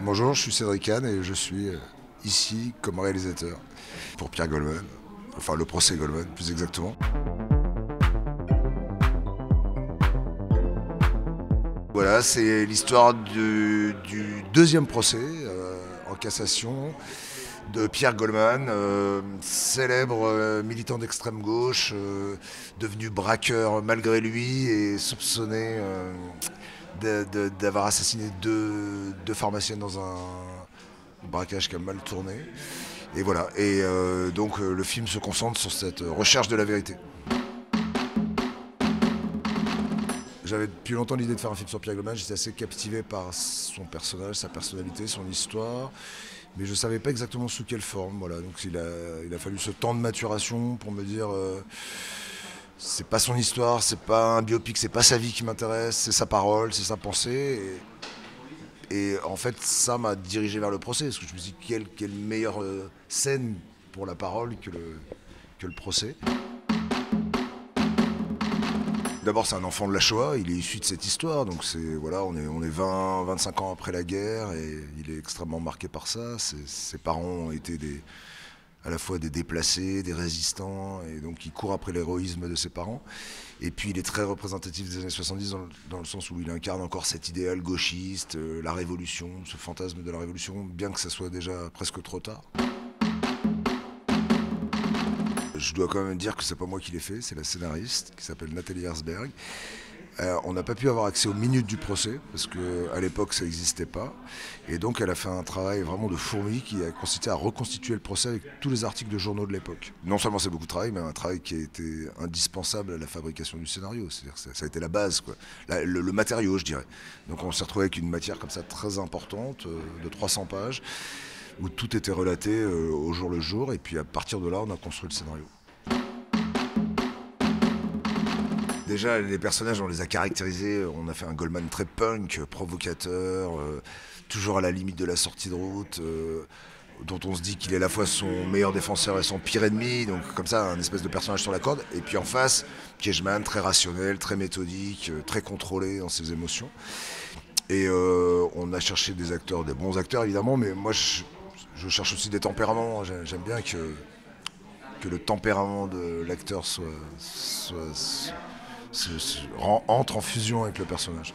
Bonjour, je suis Cédric Kahn et je suis ici comme réalisateur pour Pierre Goldman, enfin le procès Goldman plus exactement. Voilà, c'est l'histoire du deuxième procès en cassation de Pierre Goldman, célèbre militant d'extrême gauche, devenu braqueur malgré lui et soupçonné d'avoir assassiné deux pharmaciennes dans un braquage qui a mal tourné. Et voilà, et donc le film se concentre sur cette recherche de la vérité. J'avais depuis longtemps l'idée de faire un film sur Pierre Goldman, j'étais assez captivé par son personnage, sa personnalité, son histoire, mais je ne savais pas exactement sous quelle forme. Voilà. Donc il a fallu ce temps de maturation pour me dire c'est pas son histoire, c'est pas un biopic, c'est pas sa vie qui m'intéresse, c'est sa parole, c'est sa pensée. Et en fait, ça m'a dirigé vers le procès, parce que je me suis dit quelle meilleure scène pour la parole que le procès. D'abord, c'est un enfant de la Shoah, il est issu de cette histoire, donc voilà, on est 20-25 ans après la guerre et il est extrêmement marqué par ça. Ses parents ont été à la fois des déplacés, des résistants, et donc il court après l'héroïsme de ses parents. Et puis il est très représentatif des années 70 dans le sens où il incarne encore cet idéal gauchiste, la révolution, ce fantasme de la révolution, bien que ça soit déjà presque trop tard. Je dois quand même dire que c'est pas moi qui l'ai fait, c'est la scénariste qui s'appelle Nathalie Herzberg. On n'a pas pu avoir accès aux minutes du procès parce qu'à l'époque ça n'existait pas. Et donc elle a fait un travail vraiment de fourmi qui a consisté à reconstituer le procès avec tous les articles de journaux de l'époque. Non seulement c'est beaucoup de travail, mais un travail qui a été indispensable à la fabrication du scénario. C'est-à-dire que ça a été la base, quoi. Le matériau, je dirais. Donc on s'est retrouvé avec une matière comme ça très importante, de 300 pages, où tout était relaté au jour le jour. Et puis à partir de là, on a construit le scénario. Déjà, les personnages, on les a caractérisés. On a fait un Goldman très punk, provocateur, toujours à la limite de la sortie de route, dont on se dit qu'il est à la fois son meilleur défenseur et son pire ennemi. Donc, comme ça, un espèce de personnage sur la corde. Et puis en face, Kejman, très rationnel, très méthodique, très contrôlé dans ses émotions. Et on a cherché des acteurs, des bons acteurs évidemment, mais moi, je cherche aussi des tempéraments. J'aime bien que le tempérament de l'acteur entre en fusion avec le personnage.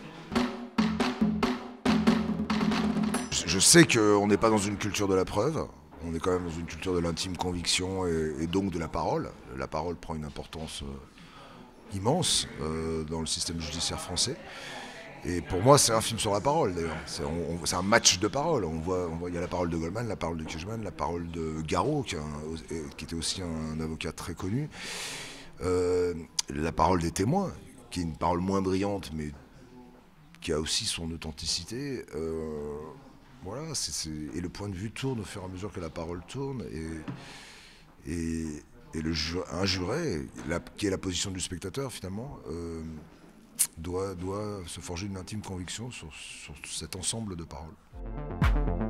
Je sais qu'on n'est pas dans une culture de la preuve, on est quand même dans une culture de l'intime conviction et donc de la parole. La parole prend une importance immense dans le système judiciaire français. Et pour moi, c'est un film sur la parole d'ailleurs. C'est un match de paroles. Il y a la parole de Goldman, la parole de Kejman, la parole de Garot, qui était aussi un avocat très connu. La parole des témoins, qui est une parole moins brillante, mais qui a aussi son authenticité. Voilà, et le point de vue tourne au fur et à mesure que la parole tourne. Et un juré, qui est la position du spectateur finalement, doit se forger une intime conviction sur cet ensemble de paroles.